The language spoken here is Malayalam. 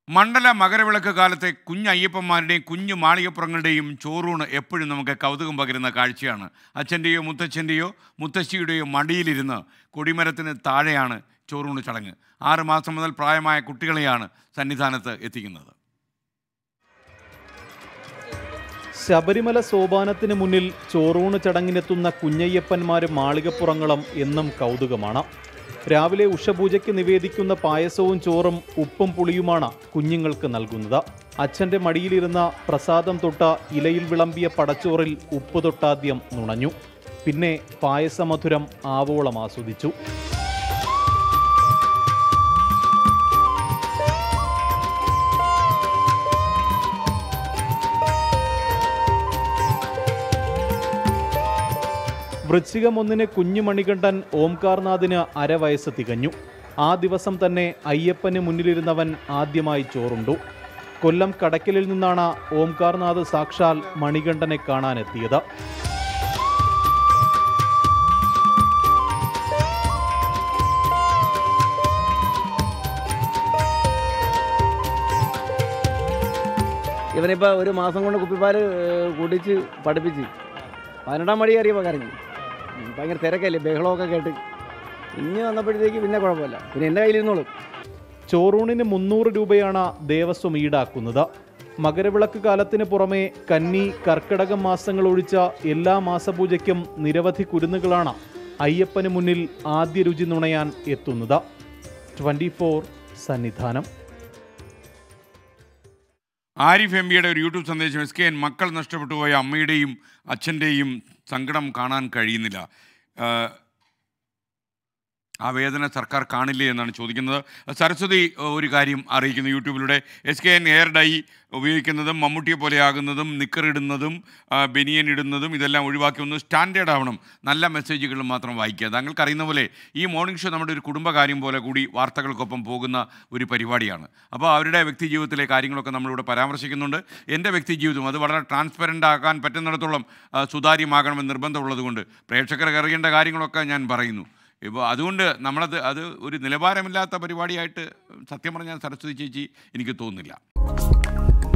മണ്ഡല മകരവിളക്ക് കാലത്തെ കുഞ്ഞയ്യപ്പന്മാരുടെയും കുഞ്ഞു മാളികപ്പുറങ്ങളുടെയും ചോറൂണ് എപ്പോഴും നമുക്ക് കൗതുകം പകരുന്ന കാഴ്ചയാണ്. അച്ഛൻ്റെയോ മുത്തച്ഛൻ്റെയോ മുത്തശ്ശിയുടെയോ മടിയിലിരുന്ന് കൊടിമരത്തിന് താഴെയാണ് ചോറൂണ് ചടങ്ങ്. 6 മാസം മുതൽ പ്രായമായ കുട്ടികളെയാണ് സന്നിധാനത്ത് എത്തിക്കുന്നത്. ശബരിമല സോപാനത്തിന് മുന്നിൽ ചോറൂണ് ചടങ്ങിനെത്തുന്ന കുഞ്ഞയ്യപ്പന്മാരും മാളികപ്പുറങ്ങളും എന്നും കൗതുകമാണ്. രാവിലെ ഉഷപൂജയ്ക്ക് നിവേദിക്കുന്ന പായസവും ചോറും ഉപ്പും പുളിയുമാണ് കുഞ്ഞുങ്ങൾക്ക് നൽകുന്നത്. അച്ഛൻ്റെ മടിയിലിരുന്ന പ്രസാദം തൊട്ട ഇലയിൽ വിളമ്പിയ പടച്ചോറിൽ ഉപ്പ് തൊട്ടാദ്യം നുണഞ്ഞു. പിന്നെ പായസമധുരം ആവോളം ആസ്വദിച്ചു. വൃശ്ചികം 1 കുഞ്ഞു മണികണ്ഠൻ ഓംകാർനാഥിന് അരവയസ്സ് തികഞ്ഞു. ആ ദിവസം തന്നെ അയ്യപ്പന് മുന്നിലിരുന്നവൻ ആദ്യമായി ചോറുണ്ടു. കൊല്ലം കടയ്ക്കലിൽ നിന്നാണ് ഓംകാർനാഥ് സാക്ഷാൽ മണികണ്ഠനെ കാണാനെത്തിയത്. ഇവനിപ്പോൾ 1 മാസം കൊണ്ട് കുപ്പിപ്പാൽ കുടിച്ച് പഠിപ്പിച്ച് 12 മണി കയറിയപ്പോൾ കരഞ്ഞു. ഭയങ്കര തിരക്കല്ലേ, ബഹളമൊക്കെ കേട്ട്. ഇനി വന്നപ്പോഴത്തേക്ക് പിന്നെ കുഴപ്പമില്ല, പിന്നെ എൻ്റെ കയ്യിലിരുന്നോളും. ചോറൂണിന് 300 രൂപയാണ് ദേവസ്വം ഈടാക്കുന്നത്. മകരവിളക്ക് കാലത്തിന് പുറമെ കന്നി, കർക്കിടകം മാസങ്ങൾ ഒഴിച്ച എല്ലാ മാസപൂജയ്ക്കും നിരവധി കുരുന്നുകളാണ് അയ്യപ്പന് മുന്നിൽ ആദ്യ രുചി നുണയാൻ എത്തുന്നത്. 24 സന്നിധാനം. ആരിഫ് എംപിയുടെ ഒരു യൂട്യൂബ് സന്ദേശം. SKN മക്കൾ നഷ്ടപ്പെട്ടു പോയ അമ്മയുടെയും അച്ഛൻ്റെയും സങ്കടം കാണാൻ കഴിയുന്നില്ല. ആ വേദന സർക്കാർ കാണില്ലേ എന്നാണ് ചോദിക്കുന്നത്. സരസ്വതി ഒരു കാര്യം അറിയിക്കുന്നു യൂട്യൂബിലൂടെ. SKN ഹെയർ ഡൈ ഉപയോഗിക്കുന്നതും മമ്മൂട്ടിയെ പോലെ ആകുന്നതും നിക്കറിടുന്നതും ബനിയൻ ഇടുന്നതും ഇതെല്ലാം ഒഴിവാക്കി ഒന്ന് സ്റ്റാൻഡേർഡ് ആവണം. നല്ല മെസ്സേജുകൾ മാത്രം വായിക്കുക. താങ്കൾക്കറിയുന്ന പോലെ ഈ മോർണിംഗ് ഷോ നമ്മുടെ ഒരു കുടുംബകാര്യം പോലെ കൂടി വാർത്തകൾക്കൊപ്പം പോകുന്ന ഒരു പരിപാടിയാണ്. അപ്പോൾ അവരുടെ വ്യക്തി ജീവിതത്തിലെ കാര്യങ്ങളൊക്കെ നമ്മളിവിടെ പരാമർശിക്കുന്നുണ്ട്. എൻ്റെ വ്യക്തി ജീവിതം അത് വളരെ ട്രാൻസ്പെറൻ്റ് ആക്കാൻ പറ്റുന്നിടത്തോളം സുതാര്യമാകണമെന്ന് നിർബന്ധമുള്ളതുകൊണ്ട് പ്രേക്ഷകർക്ക് അറിയേണ്ട കാര്യങ്ങളൊക്കെ ഞാൻ പറയുന്നു. ഇപ്പോൾ അതുകൊണ്ട് അത് ഒരു നിലവാരമില്ലാത്ത പരിപാടിയായിട്ട് സത്യം പറഞ്ഞാൽ സരസ്വതി ചേച്ചി എനിക്ക് തോന്നുന്നില്ല.